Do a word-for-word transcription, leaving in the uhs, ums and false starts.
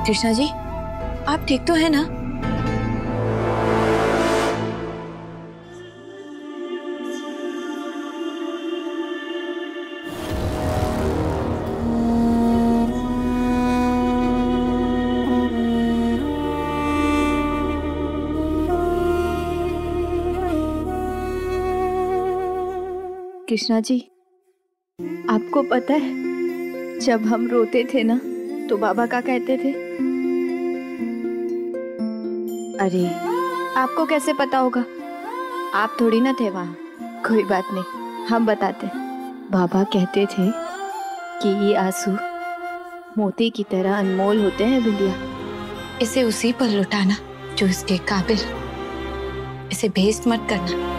कृष्णा जी, आप ठीक तो है ना? कृष्णा जी, आपको पता है जब हम रोते थे ना तो बाबा क्या कहते थे? अरे आपको कैसे पता होगा, आप थोड़ी ना थे वहां। कोई बात नहीं, हम बताते। बाबा कहते थे कि ये आंसू मोती की तरह अनमोल होते हैं बिंदिया। इसे उसी पर लुटाना जो इसके काबिल, इसे वेस्ट मत करना।